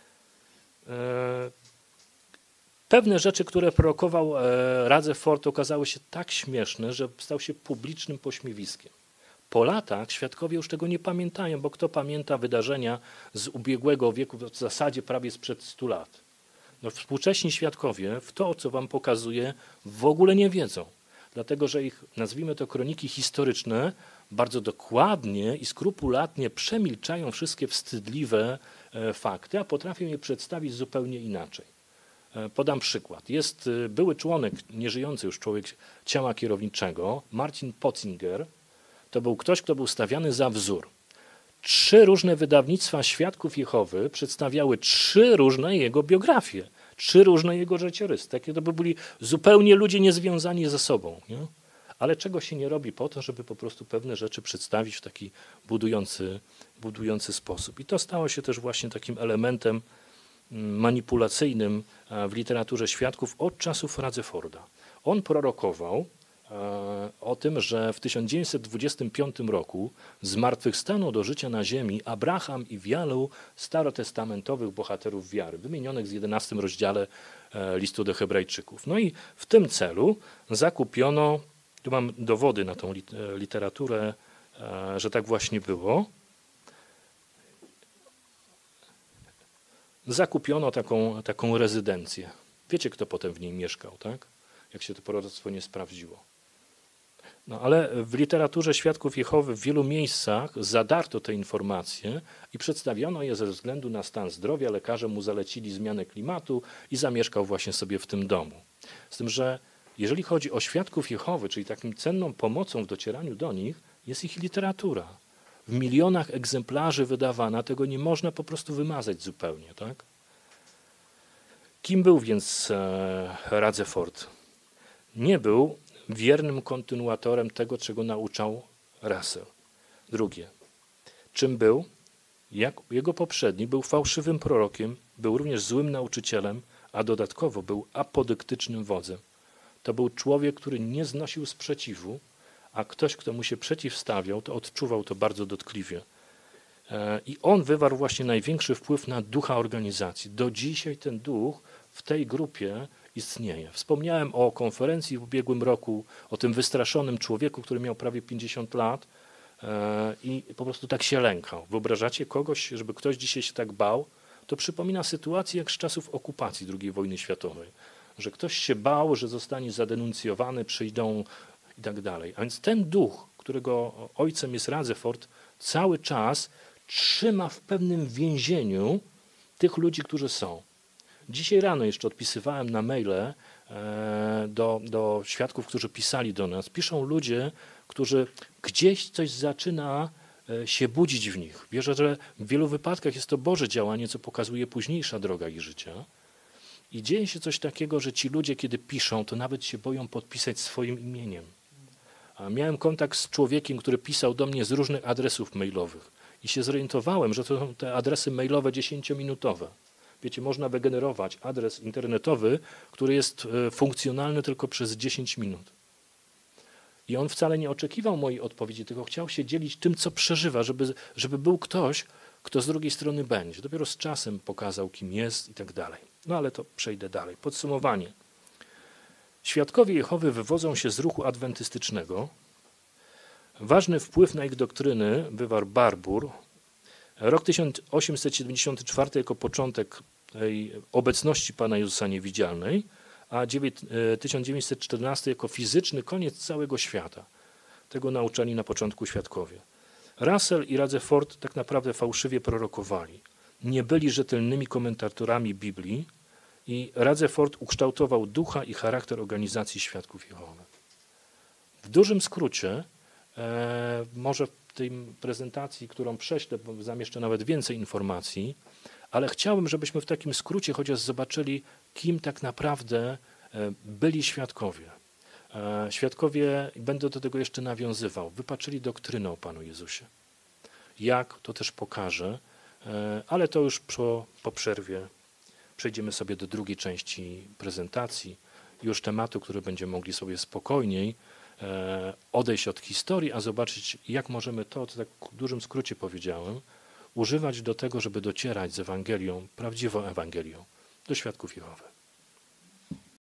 Pewne rzeczy, które prorokował Rutherford, okazały się tak śmieszne, że stał się publicznym pośmiewiskiem. Po latach świadkowie już tego nie pamiętają, bo kto pamięta wydarzenia z ubiegłego wieku, w zasadzie prawie sprzed stu lat. No, współcześni świadkowie w to, co wam pokazuję, w ogóle nie wiedzą. Dlatego, że ich, nazwijmy to, kroniki historyczne bardzo dokładnie i skrupulatnie przemilczają wszystkie wstydliwe fakty, a potrafią je przedstawić zupełnie inaczej. Podam przykład. Jest były członek, nieżyjący już człowiek ciała kierowniczego, Marcin Potzinger. To był ktoś, kto był stawiany za wzór. Trzy różne wydawnictwa Świadków Jehowy przedstawiały trzy różne jego biografie, trzy różne jego życiorysy. Takie to by byli zupełnie ludzie niezwiązani ze sobą. Nie? Ale czego się nie robi po to, żeby po prostu pewne rzeczy przedstawić w taki budujący, budujący sposób. I to stało się też właśnie takim elementem manipulacyjnym w literaturze świadków od czasów Rutherforda. On prorokował o tym, że w tysiąc dziewięćset dwudziestym piątym roku zmartwychwstaną do życia na ziemi Abraham i wielu starotestamentowych bohaterów wiary, wymienionych w jedenastym rozdziale listu do Hebrajczyków. No i w tym celu zakupiono, tu mam dowody na tą literaturę, że tak właśnie było, zakupiono taką, taką rezydencję. Wiecie, kto potem w niej mieszkał, tak? Jak się to proroctwo nie sprawdziło. No ale w literaturze Świadków Jehowy w wielu miejscach zadarto te informacje i przedstawiono je ze względu na stan zdrowia. Lekarze mu zalecili zmianę klimatu i zamieszkał właśnie sobie w tym domu. Z tym, że jeżeli chodzi o Świadków Jehowy, czyli taką cenną pomocą w docieraniu do nich, jest ich literatura. W milionach egzemplarzy wydawana, tego nie można po prostu wymazać zupełnie, tak? Kim był więc e, Rutherford? Nie był wiernym kontynuatorem tego, czego nauczał Russell. Drugie, czym był? Jak jego poprzedni był fałszywym prorokiem, był również złym nauczycielem, a dodatkowo był apodyktycznym wodzem. To był człowiek, który nie znosił sprzeciwu, a ktoś, kto mu się przeciwstawiał, to odczuwał to bardzo dotkliwie. I on wywarł właśnie największy wpływ na ducha organizacji. Do dzisiaj ten duch w tej grupie istnieje. Wspomniałem o konferencji w ubiegłym roku, o tym wystraszonym człowieku, który miał prawie pięćdziesiąt lat i po prostu tak się lękał. Wyobrażacie kogoś, żeby ktoś dzisiaj się tak bał? To przypomina sytuację jak z czasów okupacji drugiej wojny światowej. Że ktoś się bał, że zostanie zadenuncjowany, przyjdą i tak dalej. A więc ten duch, którego ojcem jest Rutherford, cały czas trzyma w pewnym więzieniu tych ludzi, którzy są. Dzisiaj rano jeszcze odpisywałem na maile do, do świadków, którzy pisali do nas. Piszą ludzie, którzy gdzieś coś zaczyna się budzić w nich. Wierzę, że w wielu wypadkach jest to Boże działanie, co pokazuje późniejsza droga ich życia. I dzieje się coś takiego, że ci ludzie, kiedy piszą, to nawet się boją podpisać swoim imieniem. A miałem kontakt z człowiekiem, który pisał do mnie z różnych adresów mailowych i się zorientowałem, że to są te adresy mailowe dziesięciominutowe. Wiecie, można wygenerować adres internetowy, który jest funkcjonalny tylko przez dziesięć minut. I on wcale nie oczekiwał mojej odpowiedzi, tylko chciał się dzielić tym, co przeżywa, żeby, żeby był ktoś, kto z drugiej strony będzie. Dopiero z czasem pokazał, kim jest i tak dalej. No ale to przejdę dalej. Podsumowanie. Świadkowie Jehowy wywodzą się z ruchu adwentystycznego. Ważny wpływ na ich doktryny wywarł Barbour. Rok tysiąc osiemset siedemdziesiąty czwarty jako początek tej obecności Pana Jezusa niewidzialnej, a tysiąc dziewięćset czternasty jako fizyczny koniec całego świata. Tego nauczali na początku świadkowie. Russell i Rutherford tak naprawdę fałszywie prorokowali. Nie byli rzetelnymi komentatorami Biblii i Rutherford ukształtował ducha i charakter organizacji Świadków Jehowy. W dużym skrócie, e, może w tej prezentacji, którą prześlę, bo zamieszczę nawet więcej informacji, ale chciałbym, żebyśmy w takim skrócie chociaż zobaczyli, kim tak naprawdę byli świadkowie. Świadkowie, będę do tego jeszcze nawiązywał, wypaczyli doktrynę o Panu Jezusie. Jak, to też pokażę, ale to już po, po przerwie przejdziemy sobie do drugiej części prezentacji, już tematu, który będziemy mogli sobie spokojniej odejść od historii, a zobaczyć, jak możemy to, co tak w dużym skrócie powiedziałem, używać do tego, żeby docierać z Ewangelią, prawdziwą Ewangelią, do świadków Jehowy.